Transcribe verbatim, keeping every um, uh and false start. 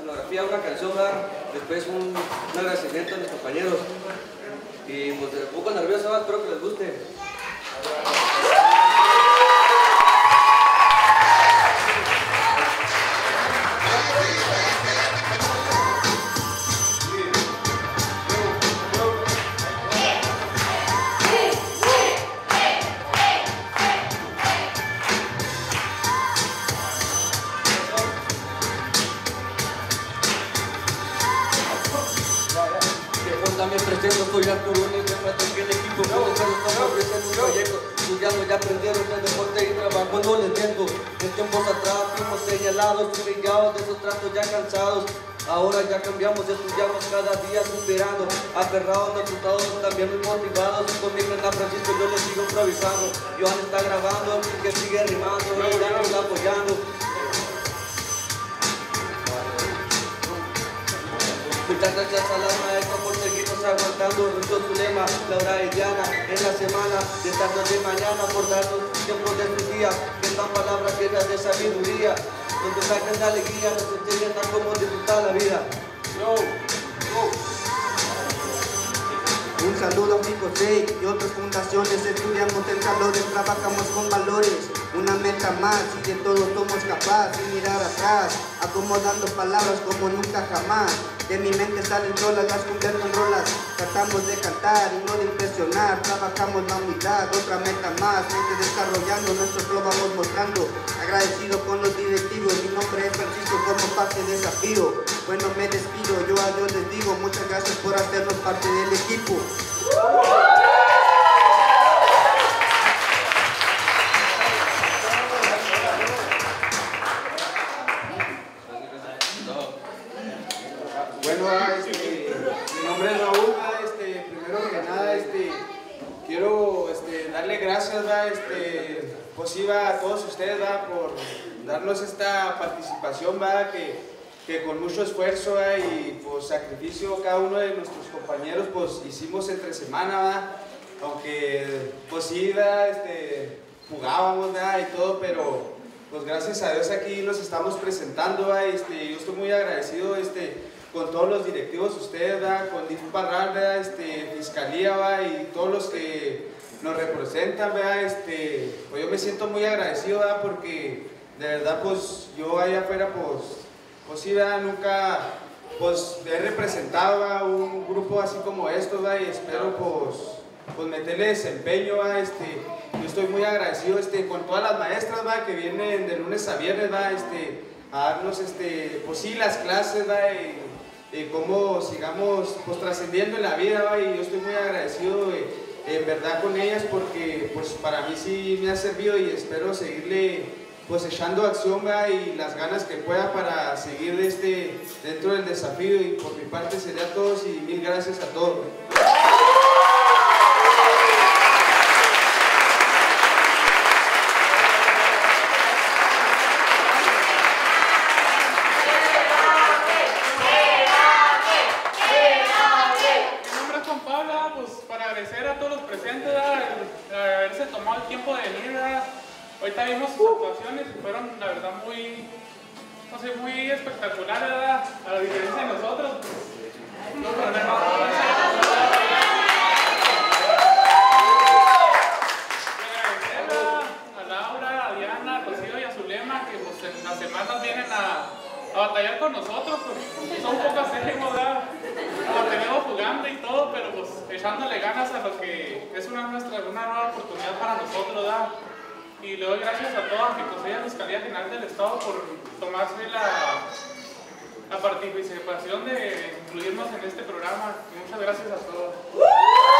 escenografía, una canción, ¿verdad? Después un, un agradecimiento a mis compañeros. Y pues un poco nervioso, ¿verdad? Espero que les guste. También presento, soy Arturo Núñez, que el equipo puede ser estamos ofreciendo un proyecto, estudiando ya aprendieron el deporte y trabajo, no les miento. En tiempos atrás fuimos señalados, humillados, de esos tratos ya cansados. Ahora ya cambiamos, estudiamos cada día superando, aferrados, resultados también muy motivados. Conmigo en la Francisco yo les sigo improvisando, Johan está grabando, que sigue rimando, ya nos está apoyando. Muchas gracias a las maestras por seguirnos aguantando. Nuestro su lema, Laura y Diana, en la semana, de tarde de mañana, por darnos tiempo de sus días, que están palabras llenas de sabiduría, donde saquen la alegría, nos enseñan a cómo disfrutar la vida. Yo, yo. Un saludo a mi José y otras fundaciones, estudiamos en salones, trabajamos con valores, una meta más y de todos somos capaces, sin mirar atrás, acomodando palabras como nunca jamás. De mi mente salen rolas, las convierto en rolas, tratamos de cantar y no de impresionar, trabajamos la humildad, otra meta más, mente desarrollando, nuestro flow vamos mostrando, agradecido con los directivos, mi nombre es Francisco, como parte de desafío. Bueno, me despido, yo a Dios les digo, muchas gracias por hacernos parte del equipo. Bueno, este, mi nombre es Raúl, este, primero que nada este, quiero este, darle gracias este, pues, iba a todos ustedes ¿va? Por darnos esta participación ¿va? Que, que con mucho esfuerzo ¿va? Y pues, sacrificio cada uno de nuestros compañeros pues, hicimos entre semana, ¿va? Aunque pues sí, ¿va? Este, jugábamos ¿va? Y todo, pero pues gracias a Dios aquí nos estamos presentando ¿va? Este, yo estoy muy agradecido este, con todos los directivos ustedes, ¿verdad? Con D I F Parral, ¿verdad? Este, Fiscalía ¿verdad? Y todos los que nos representan, ¿verdad? Este, pues yo me siento muy agradecido ¿verdad? Porque de verdad pues yo allá afuera pues, pues sí, ¿verdad? Nunca pues he representado ¿verdad? Un grupo así como estos ¿verdad? Y espero pues, pues meterle desempeño ¿verdad? Este, yo estoy muy agradecido este, con todas las maestras ¿verdad? Que vienen de lunes a viernes ¿verdad? Este, a darnos este, pues sí, las clases ¿verdad? Y, Eh, cómo sigamos pues trascendiendo en la vida ¿va? Y yo estoy muy agradecido eh, en verdad con ellas porque pues para mí sí me ha servido y espero seguirle pues echando acción ¿va? Y las ganas que pueda para seguir este, dentro del desafío y por mi parte sería todos y mil gracias a todos. Ahorita vimos sus actuaciones y fueron, la verdad, muy, no sé, muy espectaculares, ¿verdad? A la diferencia de nosotros, pues, no problemas. A Laura, a Diana, a Rocío y a Zulema, que pues, en las semanas vienen a, a batallar con nosotros, pues son pocas series, ¿verdad? Lo tenemos jugando y todo, pero pues echándole ganas a lo que es una, nuestra, una nueva oportunidad para nosotros, ¿verdad? Y le doy gracias a toda la Fiscalía General del Estado por tomarse la, la participación de incluirnos en este programa. Y muchas gracias a todos.